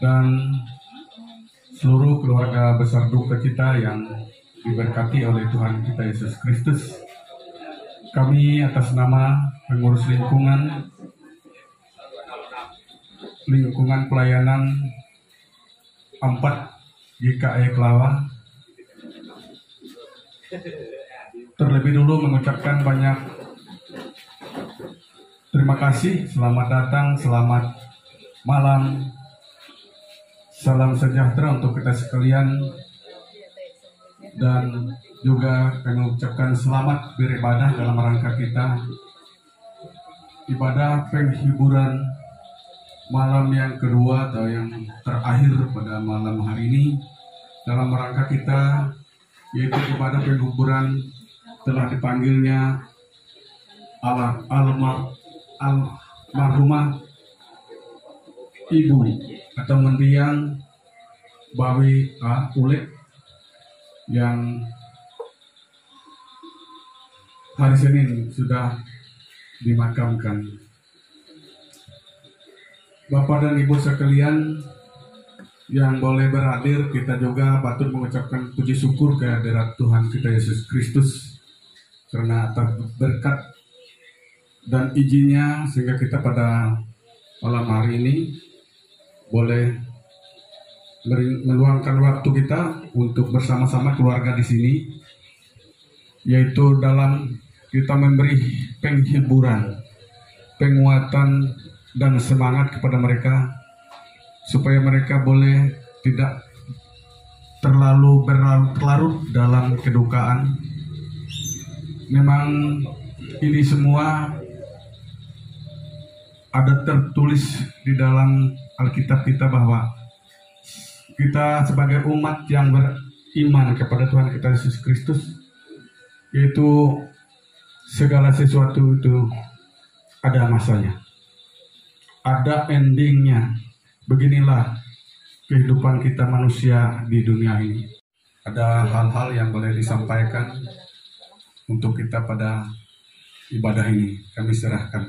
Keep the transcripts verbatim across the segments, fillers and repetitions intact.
dan seluruh keluarga besar duka kita yang diberkati oleh Tuhan kita Yesus Kristus. Kami atas nama pengurus lingkungan lingkungan pelayanan empat G K I Kelawa terlebih dulu mengucapkan banyak terima kasih, selamat datang, selamat malam, salam sejahtera untuk kita sekalian, dan juga mengucapkan selamat beribadah dalam rangka kita ibadah penghiburan malam yang kedua atau yang terakhir pada malam hari ini dalam rangka kita, yaitu ibadah penghiburan telah dipanggilnya ala alma almarhumah Ibu atau mendiang Bawi A. Ulek yang hari Senin sudah dimakamkan. Bapak dan Ibu sekalian yang boleh berhadir, kita juga patut mengucapkan puji syukur kehadirat Tuhan kita Yesus Kristus karena atas berkat dan izinnya sehingga kita pada malam hari ini boleh meluangkan waktu kita untuk bersama-sama keluarga di sini, yaitu dalam kita memberi penghiburan, penguatan dan semangat kepada mereka supaya mereka boleh tidak terlalu berlarut dalam kedukaan. Memang ini semua ada tertulis di dalam Alkitab kita bahwa kita sebagai umat yang beriman kepada Tuhan kita Yesus Kristus, yaitu segala sesuatu itu ada masanya, ada endingnya. Beginilah kehidupan kita manusia di dunia ini. Ada hal-hal yang boleh disampaikan untuk kita pada ibadah ini. Kami serahkan.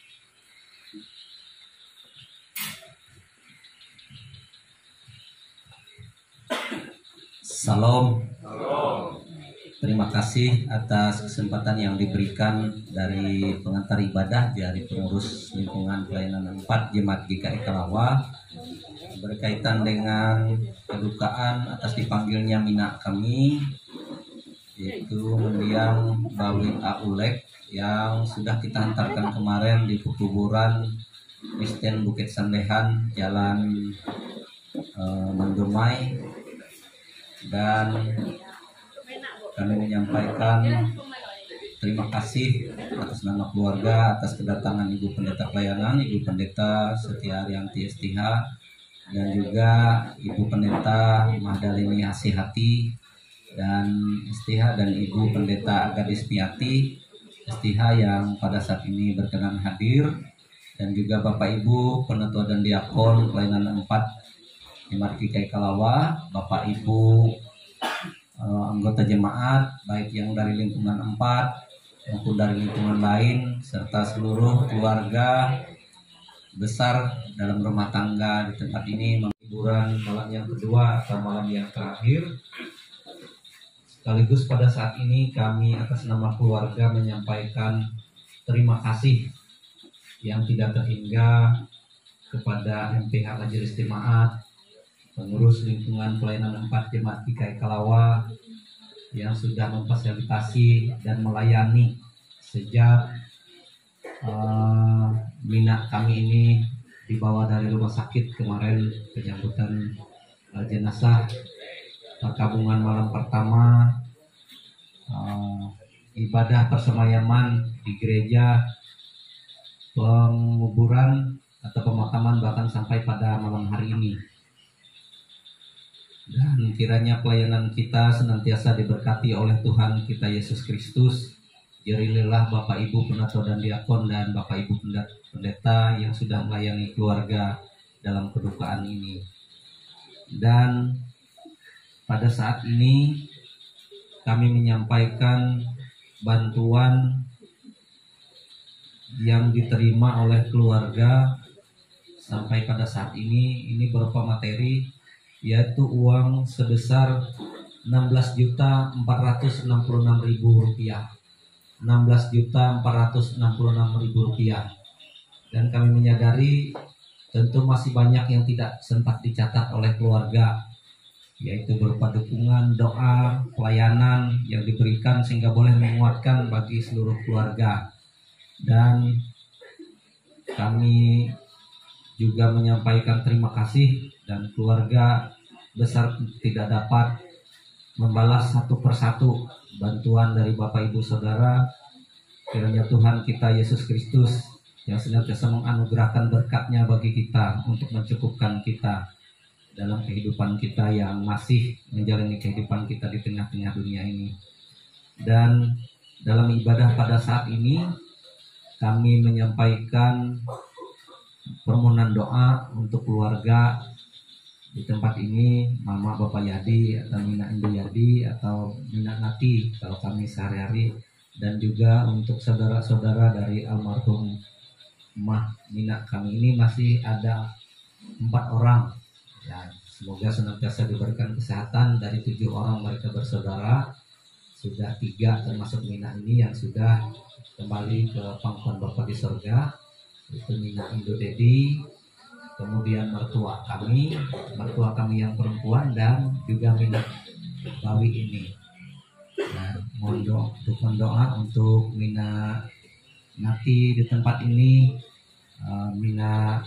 Salam. Terima kasih atas kesempatan yang diberikan dari pengantar ibadah dari pengurus lingkungan pelayanan empat Jemaat G K I Kelawa berkaitan dengan kedukaan atas dipanggilnya mina kami, yaitu mendiang Bawi A. Ulek yang sudah kita hantarkan kemarin di kuburan Kristen Bukit Sandehan, Jalan eh, Mandumai, dan kami menyampaikan terima kasih atas nama keluarga atas kedatangan Ibu Pendeta Pelayanan, Ibu Pendeta Setia Arianti S T H, dan juga Ibu Pendeta Mahdalini Hasihati dan S T H, dan Ibu Pendeta Gadis Piati S T H yang pada saat ini berkenan hadir, dan juga Bapak Ibu Penetua dan Diakon Pelayanan empat Jemaat G K I Kelawa, Bapak Ibu uh, anggota jemaat baik yang dari lingkungan empat maupun dari lingkungan lain, serta seluruh keluarga besar dalam rumah tangga di tempat ini, hiburan malam yang kedua atau malam yang terakhir. Sekaligus pada saat ini kami atas nama keluarga menyampaikan terima kasih yang tidak terhingga kepada M P H Majelis Jemaat, pengurus lingkungan pelayanan empat Jemaat G K I Kelawa yang sudah memfasilitasi dan melayani sejak uh, mina kami ini dibawa dari rumah sakit kemarin, penyambutan uh, jenazah, perkabungan malam pertama, uh, ibadah persemayaman di gereja, penguburan atau pemakaman, bahkan sampai pada malam hari ini. Dan kiranya pelayanan kita senantiasa diberkati oleh Tuhan kita Yesus Kristus. Jerilah Bapak Ibu Penetua dan Diakon dan Bapak Ibu Pendeta yang sudah melayani keluarga dalam kedukaan ini. Dan pada saat ini kami menyampaikan bantuan yang diterima oleh keluarga sampai pada saat ini ini berupa materi, yaitu uang sebesar enam belas juta empat ratus enam puluh enam ribu rupiah. enam belas juta empat ratus enam puluh enam ribu rupiah. Dan kami menyadari tentu masih banyak yang tidak sempat dicatat oleh keluarga, yaitu berupa dukungan, doa, pelayanan yang diberikan sehingga boleh menguatkan bagi seluruh keluarga. Dan kami juga menyampaikan terima kasih, dan keluarga besar tidak dapat membalas satu persatu bantuan dari Bapak Ibu Saudara. Kiranya Tuhan kita Yesus Kristus yang senantiasa menganugerahkan berkat-Nya bagi kita untuk mencukupkan kita dalam kehidupan kita yang masih menjalani kehidupan kita di tengah-tengah dunia ini. Dan dalam ibadah pada saat ini kami menyampaikan permohonan doa untuk keluarga di tempat ini, Mama Bapak Yadi atau Mina Indu Yadi atau Mina Nati kalau kami sehari-hari, dan juga untuk saudara-saudara dari almarhum Mah Mina. Kami ini masih ada empat orang. Ya, semoga senantiasa diberikan kesehatan. Dari tujuh orang mereka bersaudara, sudah tiga termasuk Mina ini yang sudah kembali ke pangkuan Bapa di sorga, itu Mina Indo Dedi, kemudian mertua kami, mertua kami yang perempuan, dan juga Mina Bawi ini. Nah, mohon doa, dukungan doa untuk Mina Nati di tempat ini, uh, Mina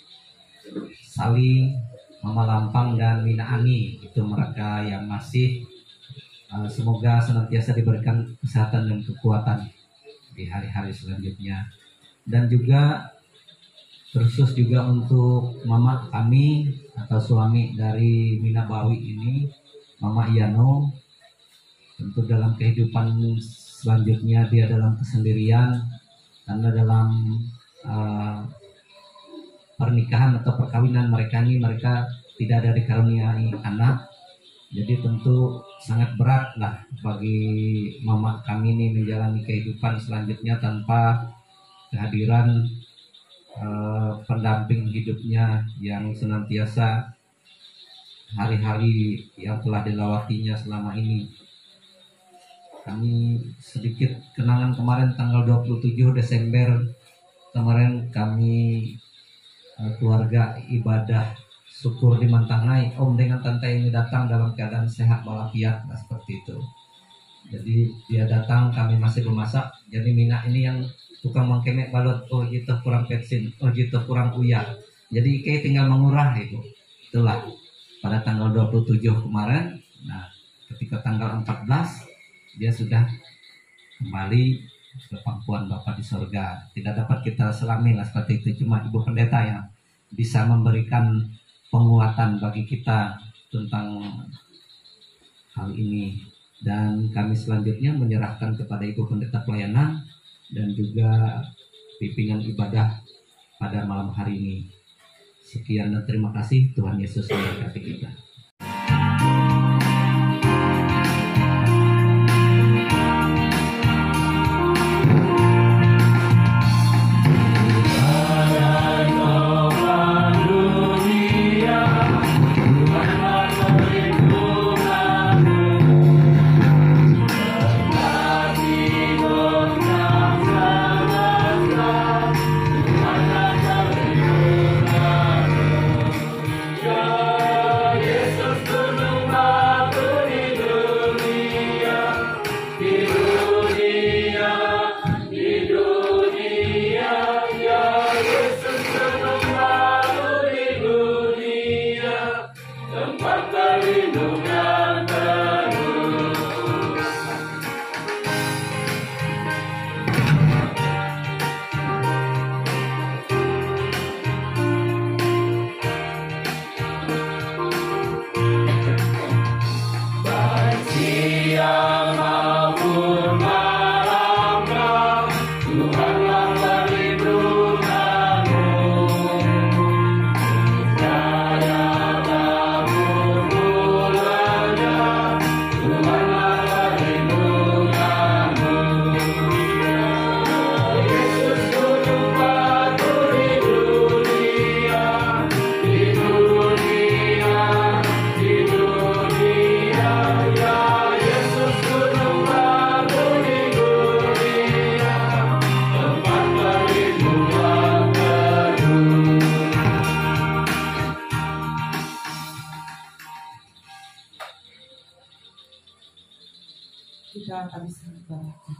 Sali, Mama Lampang, dan Mina Ani. Itu mereka yang masih uh, semoga senantiasa diberikan kesehatan dan kekuatan di hari-hari selanjutnya. Dan juga khusus juga untuk Mama kami atau suami dari Mina Bawi ini, Mama Iyano. Tentu dalam kehidupan selanjutnya dia dalam kesendirian, karena dalam uh, pernikahan atau perkawinan mereka ini mereka tidak ada dikaruniai anak. Jadi tentu sangat berat lah bagi mama kami ini menjalani kehidupan selanjutnya tanpa kehadiran uh, pendamping hidupnya yang senantiasa hari-hari yang telah dilewatinya selama ini. Kami sedikit kenangan kemarin tanggal dua puluh tujuh Desember kemarin kami uh, keluarga ibadah syukur di Mantangai. Om dengan tante ini datang dalam keadaan sehat walafiat, nah, seperti itu. Jadi dia datang, kami masih memasak. Jadi Mina ini yang tukang mengkemek balot, oh gitu kurang petsin, oh gitu kurang uyah. Jadi kayak tinggal mengurah itu. Itulah pada tanggal dua puluh tujuh kemarin. Nah, ketika tanggal empat belas dia sudah kembali ke pangkuan Bapa di sorga. Tidak dapat kita selami lah seperti itu. Cuma Ibu Pendeta yang bisa memberikan penguatan bagi kita tentang hal ini. Dan kami selanjutnya menyerahkan kepada Ibu Pendeta Pelayanan dan juga pimpinan ibadah pada malam hari ini. Sekian dan terima kasih. Tuhan Yesus memberkati kita. Yeah. kami sangat berharap.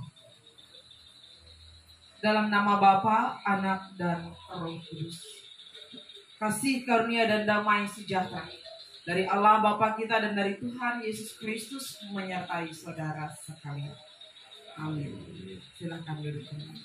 Dalam nama Bapa, Anak, dan Roh Kudus. Kasih karunia dan damai sejahtera dari Allah Bapa kita dan dari Tuhan Yesus Kristus menyertai saudara sekalian. Amin. Silakan duduk kembali.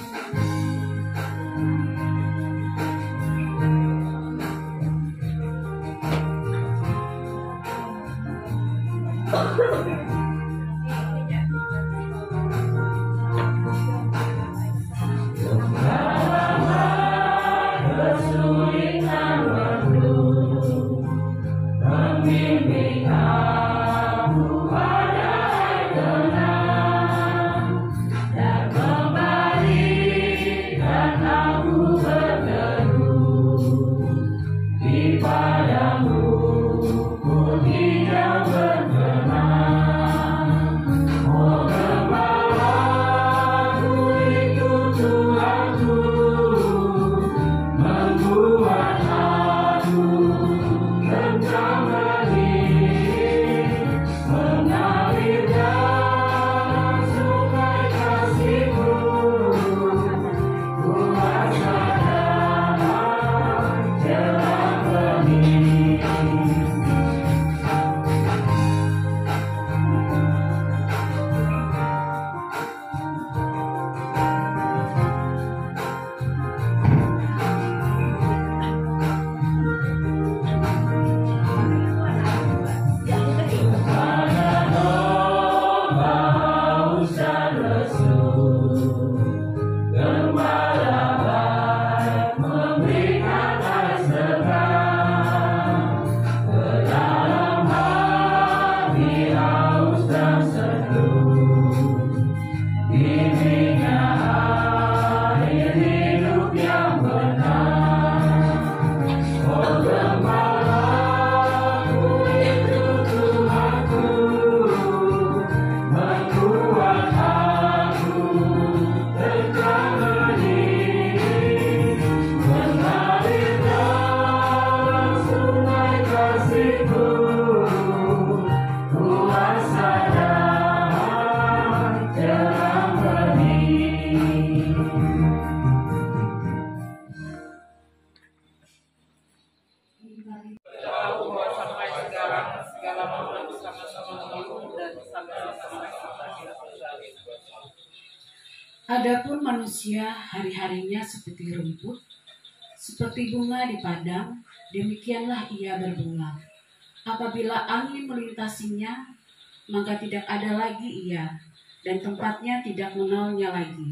Adapun manusia hari-harinya seperti rumput, seperti bunga di padang, demikianlah ia berbunga. Apabila angin melintasinya, maka tidak ada lagi ia, dan tempatnya tidak mengenalnya lagi.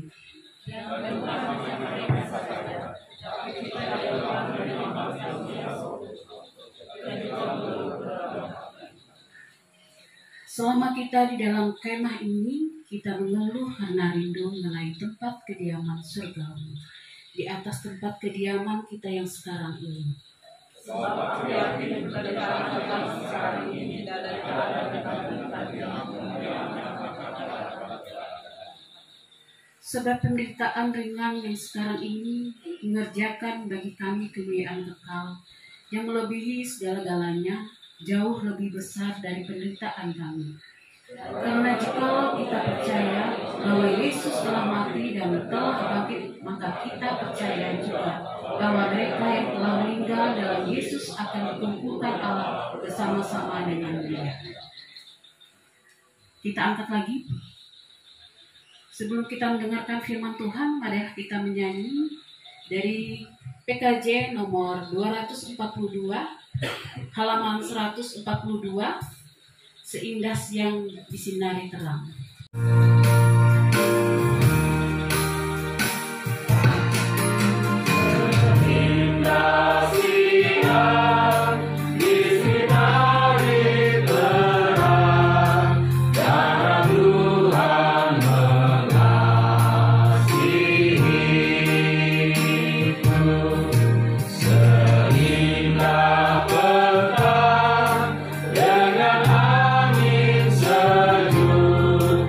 Selama kita di dalam kemah ini, kita mengeluh karena rindu mengenai tempat kediaman surgawi, di atas tempat kediaman kita yang sekarang ini. Sebab penderitaan ringan yang sekarang ini mengerjakan bagi kami kemuliaan kekal yang melebihi segala-galanya, jauh lebih besar dari penderitaan kami. Karena jikalau kita percaya bahwa Yesus telah mati dan telah bangkit, maka kita percaya juga bahwa mereka yang telah meninggal dalam Yesus akan dikumpulkan Allah bersama-sama dengan Dia. Kita angkat lagi. Sebelum kita mendengarkan firman Tuhan, mari kita menyanyi dari P K J nomor dua ratus empat puluh dua, halaman seratus empat puluh dua, Seindah Siang Disinari Terang. Dengan angin sejuk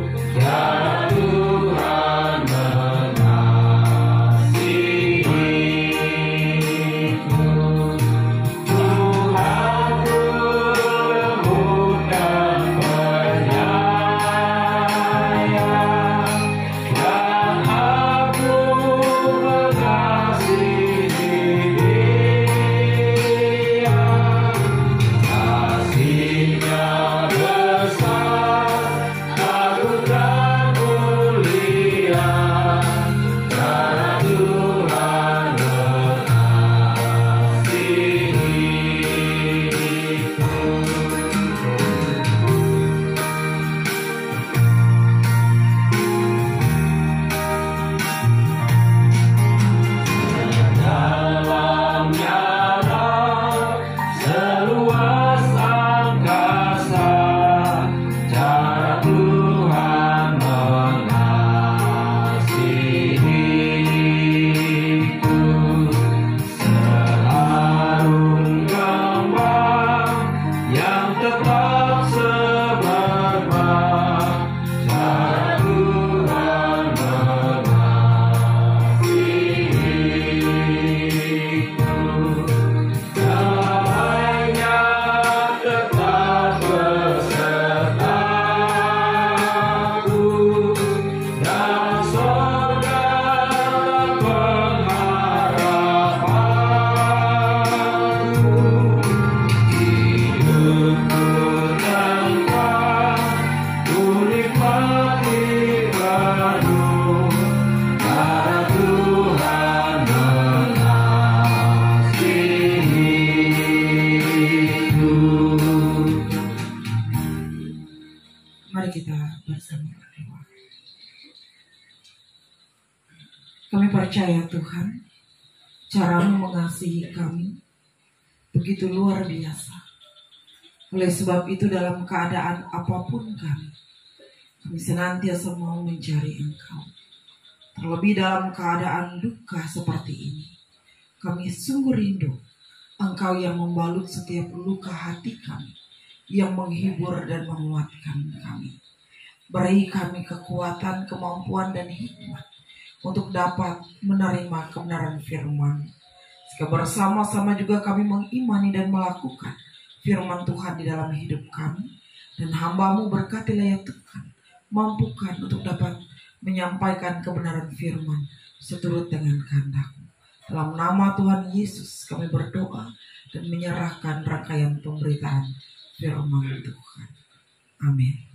Ya Tuhan, cara-Mu mengasihi kami begitu luar biasa. Oleh sebab itu dalam keadaan apapun kami, kami senantiasa mau mencari Engkau. Terlebih dalam keadaan duka seperti ini, kami sungguh rindu Engkau yang membalut setiap luka hati kami, yang menghibur dan menguatkan kami. Beri kami kekuatan, kemampuan, dan hikmat untuk dapat menerima kebenaran firman. Jika bersama-sama juga kami mengimani dan melakukan firman Tuhan di dalam hidup kami. Dan hamba-Mu berkatilah ya Tuhan, mampukan untuk dapat menyampaikan kebenaran firman seturut dengan kehendak-Mu. Dalam nama Tuhan Yesus kami berdoa dan menyerahkan rangkaian pemberitaan firman Tuhan. Amin.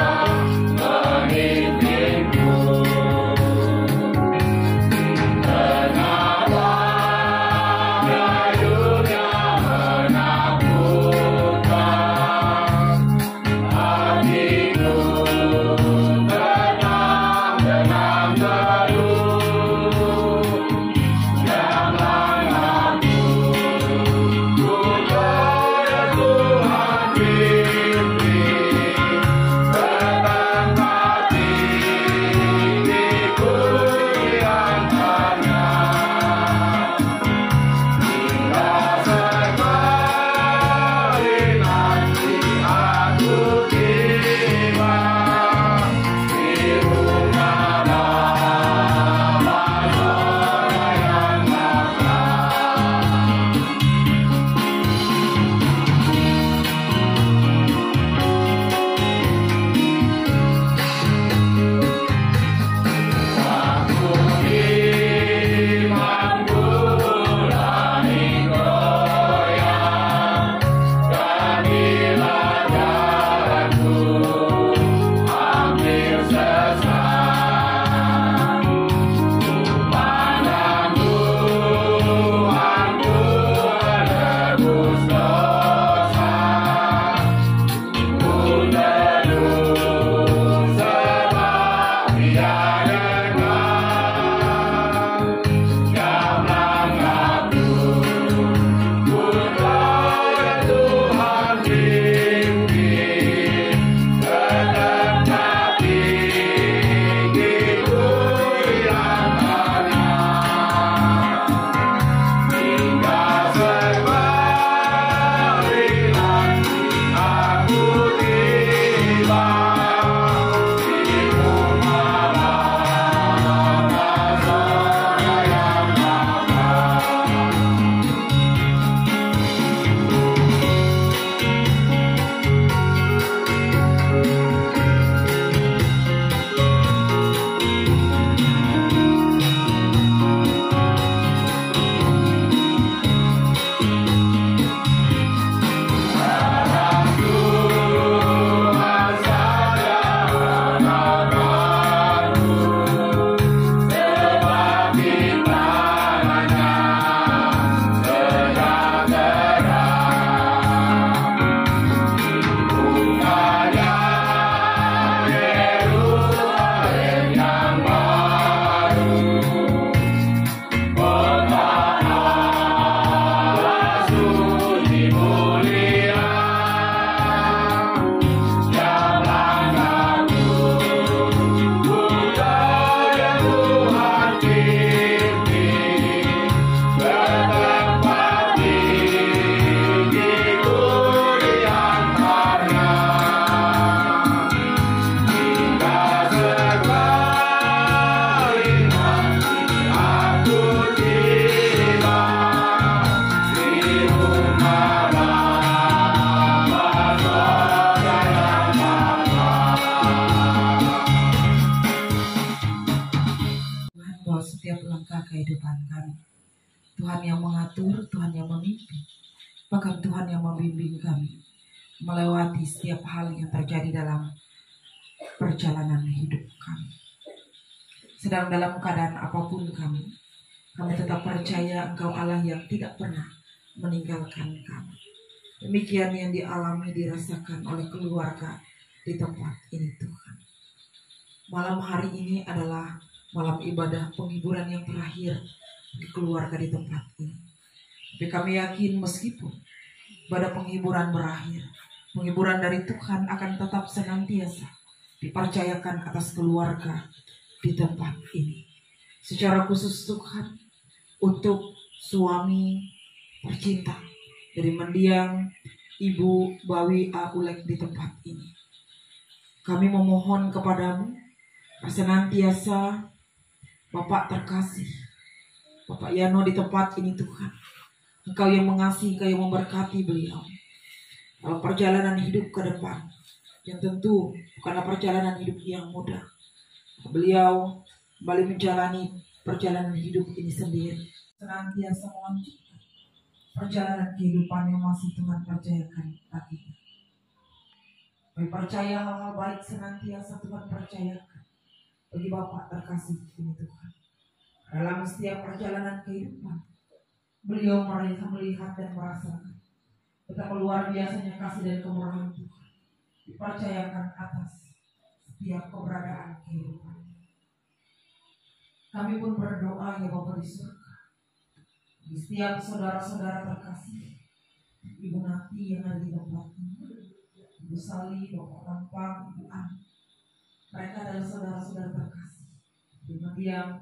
Memimpinku Bahkan Tuhan yang membimbing kami melewati setiap hal yang terjadi dalam perjalanan hidup kami. Sedang dalam keadaan apapun kami, kami tetap percaya Engkau Allah yang tidak pernah meninggalkan kami. Demikian yang dialami, dirasakan oleh keluarga di tempat ini Tuhan. Malam hari ini adalah malam ibadah penghiburan yang terakhir di keluarga di tempat ini. Tapi kami yakin meskipun ibadah penghiburan berakhir, penghiburan dari Tuhan akan tetap senantiasa dipercayakan atas keluarga di tempat ini. Secara khusus Tuhan, untuk suami tercinta dari mendiang Ibu Bawi Aulek di tempat ini, kami memohon kepadamu senantiasa Bapak terkasih, Bapak Yano di tempat ini Tuhan, Engkau yang mengasihi, Engkau yang memberkati beliau dalam perjalanan hidup ke depan, yang tentu bukanlah perjalanan hidup yang mudah. Beliau kembali menjalani perjalanan hidup ini sendiri, senantiasa melanjutkan perjalanan kehidupan yang masih Tuhan percayakan baginya. Kami percaya hal-hal baik senantiasa Tuhan percayakan bagi Bapak terkasih ini Tuhan. Dalam setiap perjalanan kehidupan, beliau melihat, melihat dan merasakan betapa luar biasanya kasih dan kemurahan Tuhan dipercayakan atas setiap keberadaan kehidupan. Kami pun berdoa ya Bapa di surga, di setiap saudara-saudara terkasih, Ibu Nati yang ada di tempat ini, Ibu Sali, Bapak Tampang, Ibu An, mereka adalah saudara-saudara terkasih. Kemudian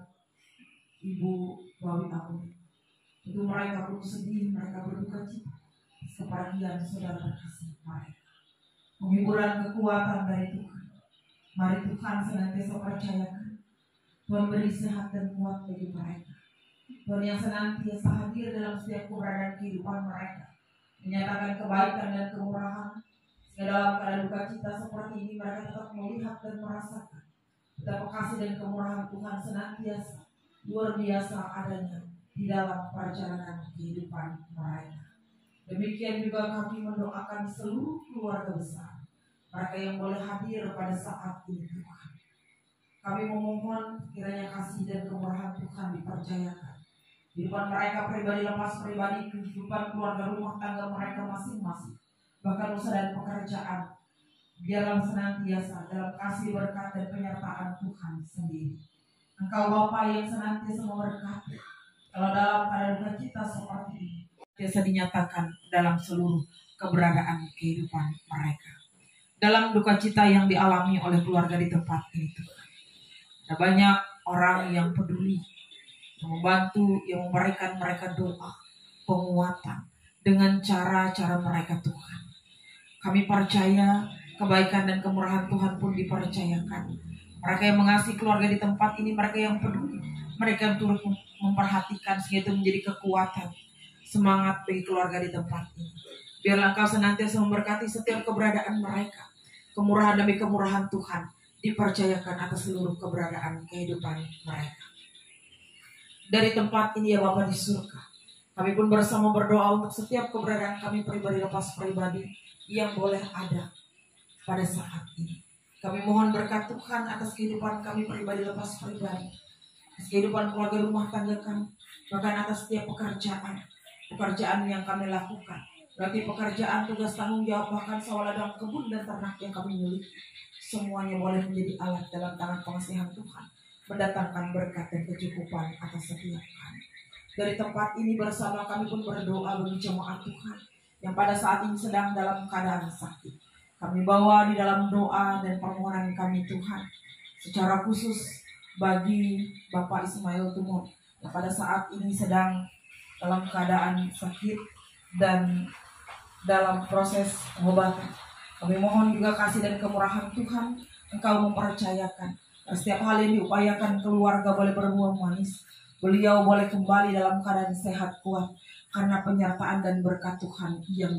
Ibu Bawi Aulek, itu mereka pun sedih, mereka berduka cita kepergian saudara terkasih mereka. Penghiburan kekuatan dari Tuhan, mari Tuhan senantiasa percayakan Tuhan beri sehat dan kuat bagi mereka. Tuhan yang senantiasa hadir dalam setiap keberadaan kehidupan mereka, menyatakan kebaikan dan kemurahan, sehingga dalam keadaan duka cita seperti ini mereka tetap melihat dan merasakan betapa kasih dan kemurahan Tuhan senantiasa luar biasa adanya di dalam perjalanan kehidupan mereka. Demikian juga kami mendoakan seluruh keluarga besar, mereka yang boleh hadir pada saat ini Tuhan. Kami memohon kiranya kasih dan kemurahan Tuhan dipercayakan kehidupan mereka pribadi lepas pribadi, kehidupan keluarga rumah tangga mereka masing-masing, bahkan usaha dan pekerjaan, biarlah senantiasa dalam kasih berkat dan penyertaan Tuhan sendiri. Engkau Bapa yang senantiasa memberkati, kalau dalam keadaan duka cita seperti ini biasa dinyatakan dalam seluruh keberadaan kehidupan mereka. Dalam duka cita yang dialami oleh keluarga di tempat ini Tuhan, ada banyak orang yang peduli, yang membantu, yang memberikan mereka doa, penguatan dengan cara-cara mereka Tuhan. Kami percaya kebaikan dan kemurahan Tuhan pun dipercayakan. Mereka yang mengasihi keluarga di tempat ini, mereka yang peduli, mereka yang turut memperhatikan, sehingga itu menjadi kekuatan, semangat bagi keluarga di tempat ini. Biarlah Engkau senantiasa memberkati setiap keberadaan mereka. Kemurahan demi kemurahan Tuhan dipercayakan atas seluruh keberadaan kehidupan mereka. Dari tempat ini ya Bapa di surga, kami pun bersama berdoa untuk setiap keberadaan kami pribadi lepas pribadi yang boleh ada pada saat ini. Kami mohon berkat Tuhan atas kehidupan kami pribadi lepas pribadi, atas kehidupan keluarga rumah tangga kami, bahkan atas setiap pekerjaan, pekerjaan yang kami lakukan. Berarti pekerjaan, tugas, tanggung jawab, bahkan sawah-ladang, kebun dan ternak yang kami miliki, semuanya boleh menjadi alat dalam tangan pengasihan Tuhan, mendatangkan berkat dan kecukupan atas setiap kami. Dari tempat ini bersama kami pun berdoa bagi jemaat Tuhan yang pada saat ini sedang dalam keadaan sakit. Kami bawa di dalam doa dan permohonan kami Tuhan, secara khusus bagi Bapak Ismail Tumor yang pada saat ini sedang dalam keadaan sakit dan dalam proses pengobatan. Kami mohon juga kasih dan kemurahan Tuhan, Engkau mempercayakan setiap hal yang diupayakan keluarga boleh berbuah manis. Beliau boleh kembali dalam keadaan sehat kuat karena penyertaan dan berkat Tuhan yang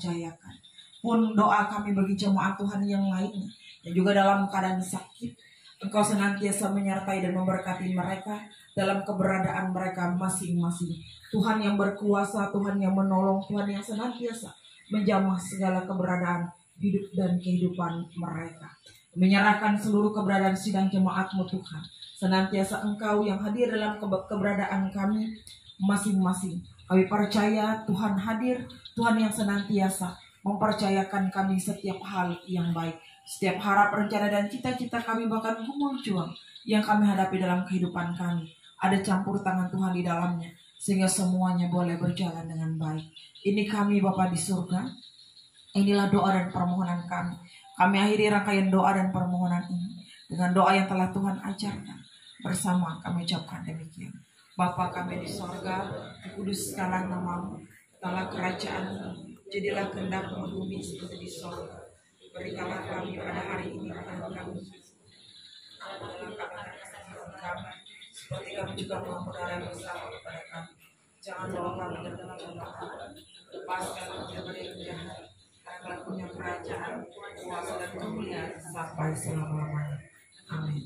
dipercayakan. Pun doa kami bagi jemaat Tuhan yang lainnya yang juga dalam keadaan sakit, Engkau senantiasa menyertai dan memberkati mereka dalam keberadaan mereka masing-masing. Tuhan yang berkuasa, Tuhan yang menolong, Tuhan yang senantiasa menjamah segala keberadaan hidup dan kehidupan mereka. Menyerahkan seluruh keberadaan sidang jemaat-Mu Tuhan. Senantiasa Engkau yang hadir dalam keberadaan kami masing-masing. Kami percaya Tuhan hadir, Tuhan yang senantiasa mempercayakan kami setiap hal yang baik. Setiap harap, rencana, dan cita-cita kami, bahkan gumul juang yang kami hadapi dalam kehidupan kami, ada campur tangan Tuhan di dalamnya, sehingga semuanya boleh berjalan dengan baik. Ini kami Bapa di surga, inilah doa dan permohonan kami. Kami akhiri rangkaian doa dan permohonan ini dengan doa yang telah Tuhan ajarkan. Bersama kami ucapkan demikian. Bapa kami di surga, dikuduskanlah nama-Mu, datanglah kerajaan-Mu, jadilah kehendak-Mu di bumi seperti di surga. Berikanlah kami pada hari ini makanan kami, ampunilah kami kami, seperti kami juga mengampuni orang yang bersalah kepada kami. Jangan bawa kami ke dalam cobaan, lepaskan kami dari yang jahat, karena punya kerajaan, kuasa dan kemuliaan sampai selama-lamanya. Amin.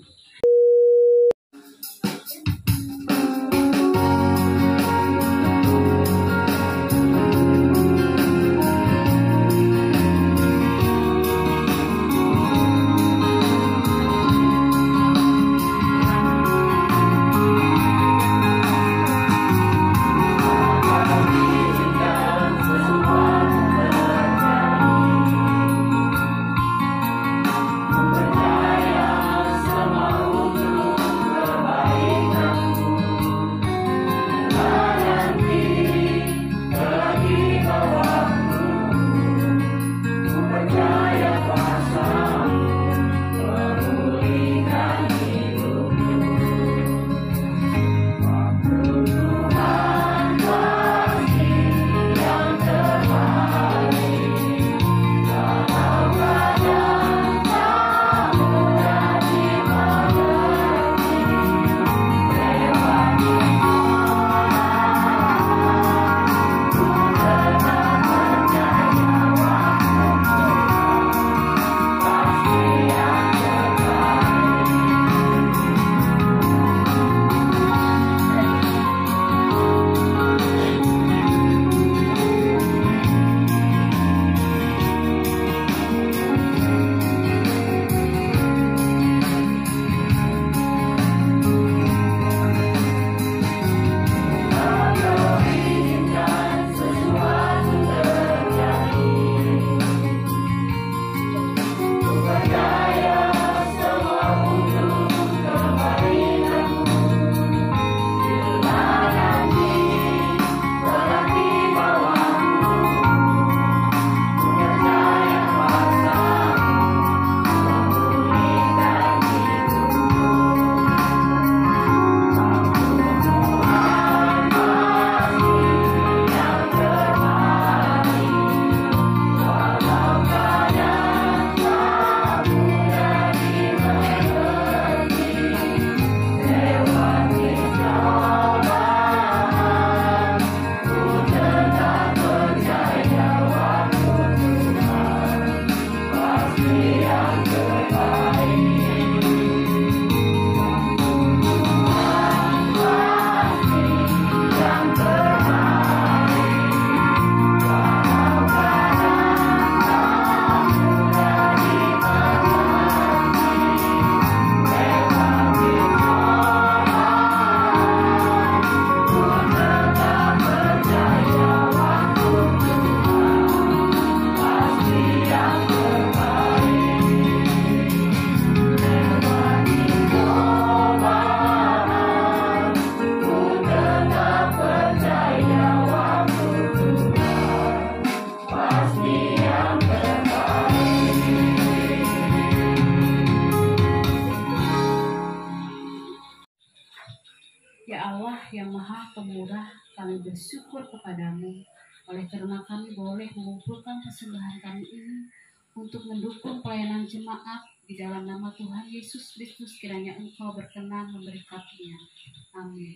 yang maha pemurah, kami bersyukur kepadamu oleh karena kami boleh mengumpulkan persembahan kami ini untuk mendukung pelayanan jemaat di dalam nama Tuhan Yesus Kristus. Kiranya Engkau berkenan memberkatinya. Amin.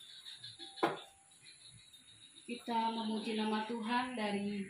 Kita memuji nama Tuhan dari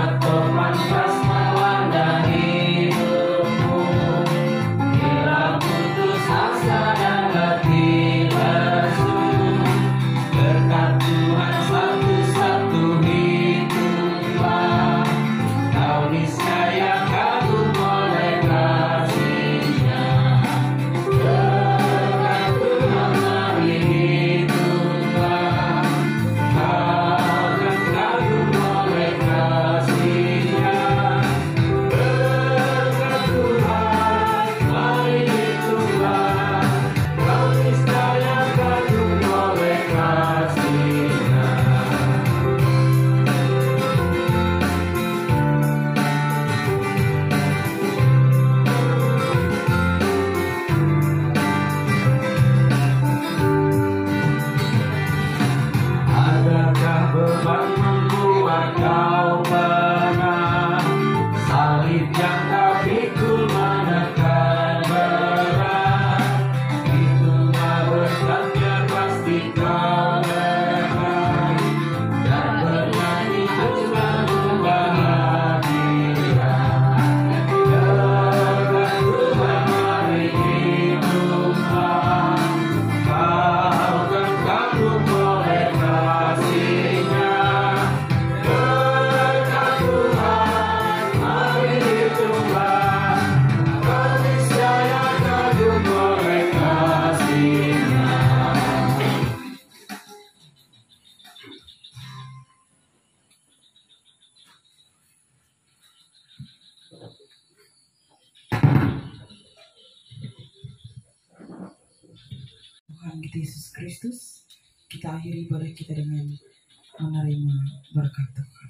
Tuhan kita Yesus Kristus, kita akhiri ibadah kita dengan menerima berkat Tuhan.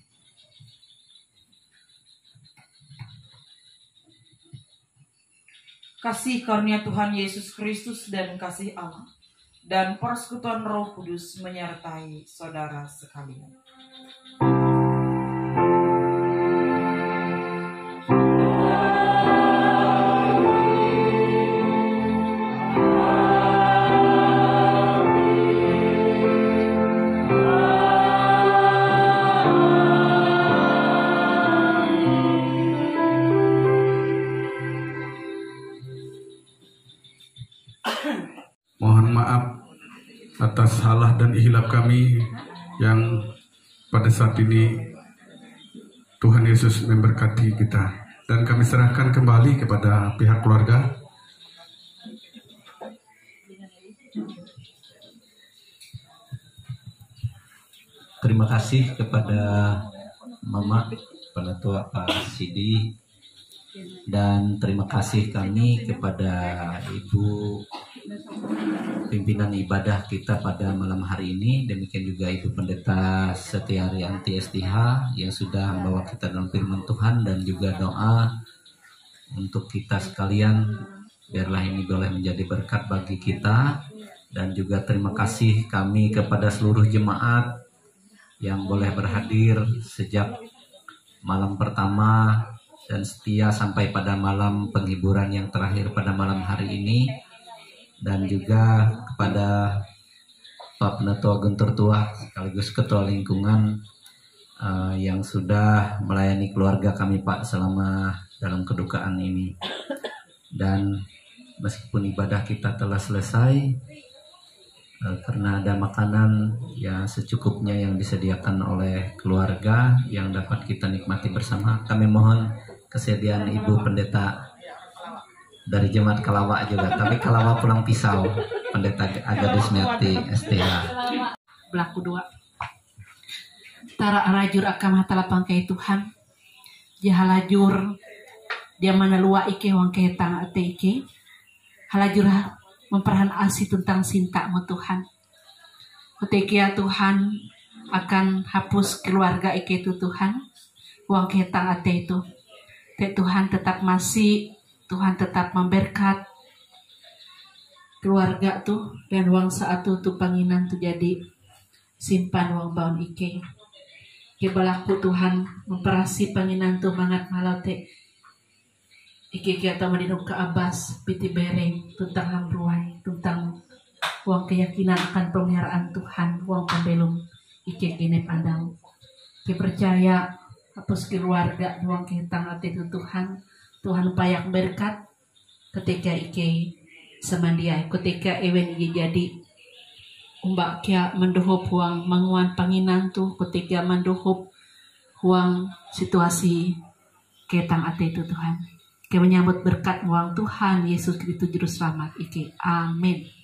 Kasih karunia Tuhan Yesus Kristus dan kasih Allah dan persekutuan Roh Kudus menyertai saudara sekalian. Mohon maaf atas salah dan hilaf kami yang pada saat ini Tuhan Yesus memberkati kita, dan kami serahkan kembali kepada pihak keluarga. Terima kasih kepada Mama Penatua Pak Sidi, dan terima kasih kami kepada Ibu pimpinan ibadah kita pada malam hari ini. Demikian juga Ibu Pendeta Setiarianti S T H yang sudah membawa kita dalam firman Tuhan, dan juga doa untuk kita sekalian. Biarlah ini boleh menjadi berkat bagi kita, dan juga terima kasih kami kepada seluruh jemaat yang boleh berhadir sejak malam pertama dan setia sampai pada malam penghiburan yang terakhir pada malam hari ini. Dan juga kepada Pak Penatua Guntur Tua sekaligus Ketua Lingkungan uh, yang sudah melayani keluarga kami Pak selama dalam kedukaan ini. Dan meskipun ibadah kita telah selesai, uh, karena ada makanan ya secukupnya yang disediakan oleh keluarga yang dapat kita nikmati bersama, kami mohon kesediaan Ibu Pendeta dari Jemaat Kalawa juga, tapi Kalawa Pulang Pisau, Pendeta Aga Desmiati S T H. Belaku dua. Tara arajur akam hatala pangkai Tuhan. Jahalajur dia mana lua ike wang ketang ate ike. Halajur memperhan asi tentang sinta mu Tuhan. Kutekia Tuhan akan hapus keluarga ike itu Tuhan. Wang ketang ate itu. Te Tuhan tetap masih, Tuhan tetap memberkat keluarga tuh, dan uang saat tuh tuh panginan tuh jadi simpan uang baun ike. Kebalaku Tuhan memperasi panginan tuh mangat malate. Ike kita meniduk ke Abbas piti bereng tentang hambruai, tentang uang keyakinan akan pemeliharaan Tuhan, uang pembelum ike kene padang. Ke percaya hapus keluarga doang kita hati itu Tuhan. Tuhan payak berkat ketika ike semandiai ketika ewen ike jadi umbak kia menduhup huang manguan panginan tuh ketika menduhup huang situasi ketang ate itu Tuhan. Kita menyambut berkat huang Tuhan Yesus Kristus Juru Selamat ike. Amin.